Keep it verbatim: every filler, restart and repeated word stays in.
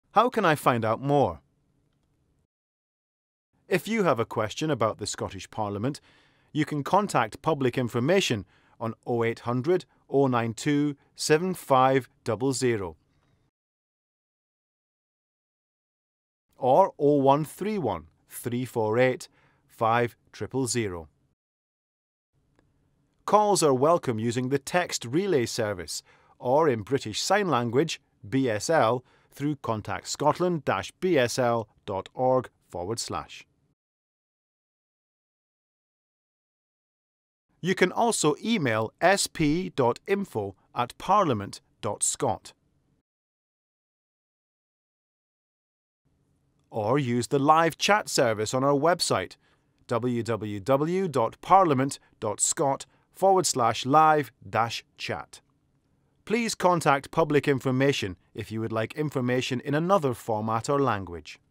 How can I find out more? If you have a question about the Scottish Parliament, you can contact Public Information on oh eight hundred, oh nine two, seven five zero zero or oh one three one, three four eight, five zero zero zero. Calls are welcome using the text relay service or in British Sign Language, B S L, through contactscotland-bsl.org forward slash. You can also email sp.info at parliament.scot or use the live chat service on our website www.parliament.scot forward slash live dash chat. Please contact Public Information if you would like information in another format or language.